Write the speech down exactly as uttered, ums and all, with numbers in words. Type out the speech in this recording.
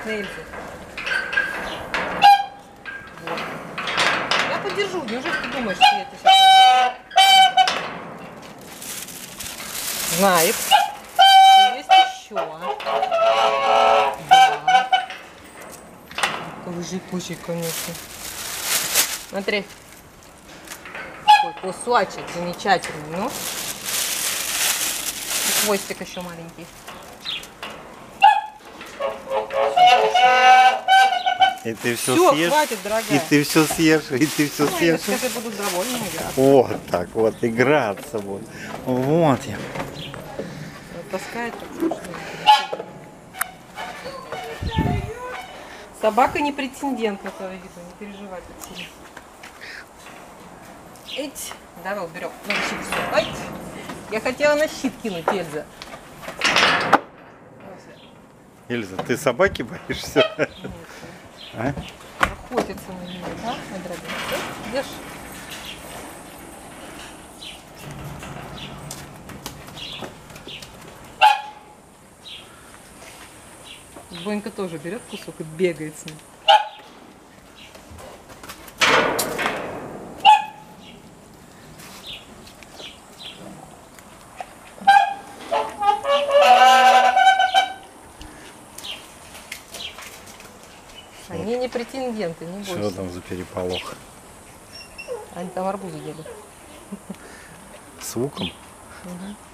на Эльзу. Вот. Я подержу. Неужели ты думаешь, что я это сейчас... Знает, что есть еще. Да. Какой жипучий, конечно. Смотри. Такой кусочек замечательный. Ну. И хвостик еще маленький. И ты все, Все, съешь, хватит, дорогая. и ты все съешь, и ты все Ну, съешь. я буду довольна играться. Вот так вот, играться вот. Вот я. Таскает так смешно. Собака не претендент на твою еду, не переживай так сильно. Эть, давай уберем. На щит все. Эть. Я хотела на щит кинуть, Эльза. Эльза, ты собаки боишься? А? Охотится на нее, да? На дробинку. Идешь? Бонька тоже берет кусок и бегает с ним. Они не претенденты, не бойся. Что там за переполох? Они там арбузы ели. С луком? Угу.